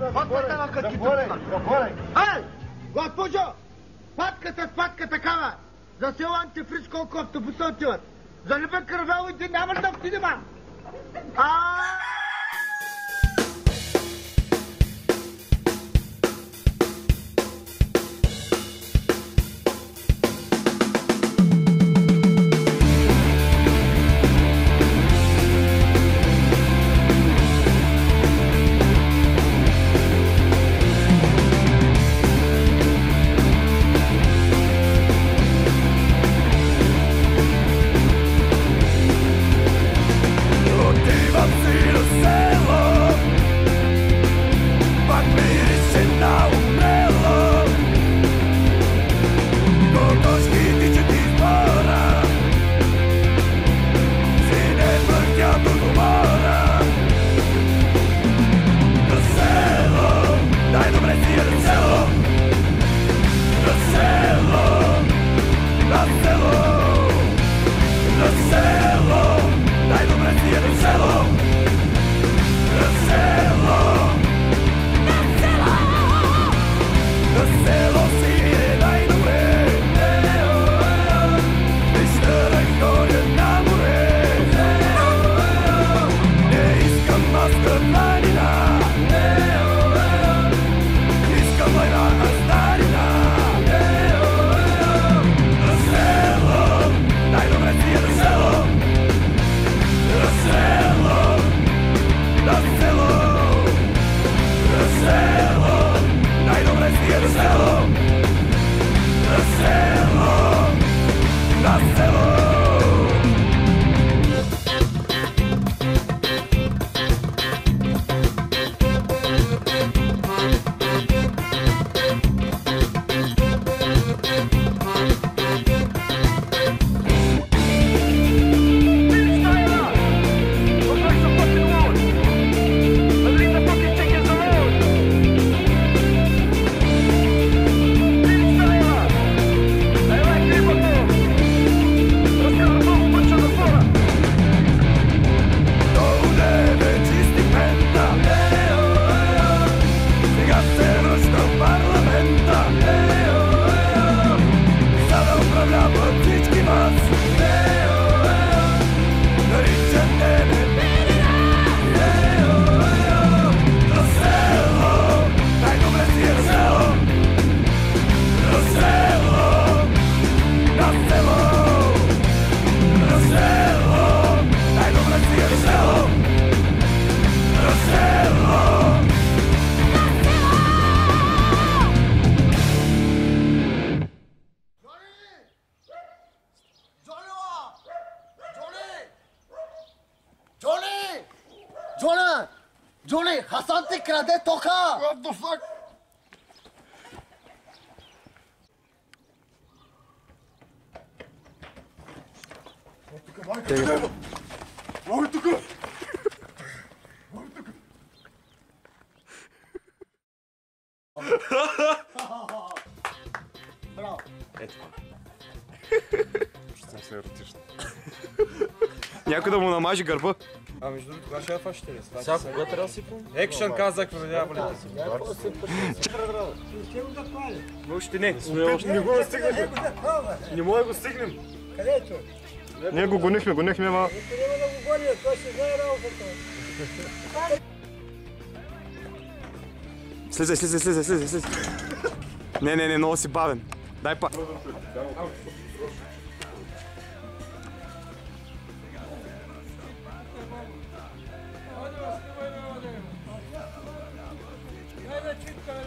Патката на катите. Ей! Госпожо! Патка такава! За село антифриз колко автобуса отиват. За Любен Каравело и ти нямаш да отидем, Джони, Хасан ти краде тока! What the fuck? Ой, тук! Браво! Ето това. Ще съм се еротична. Някой да му намажи гърба. Между другото, кога ще я фащите ли? Сега кога трябва да си пълни? Екшън казах, продължава болите си. Още не. Не го стигнем. Не мога да го стигнем. Където? Ние го гонихме, ама... Няма да го гоня, той ще знае работата. Слизай. Не, много си бавен. Дай па. Айде, читка,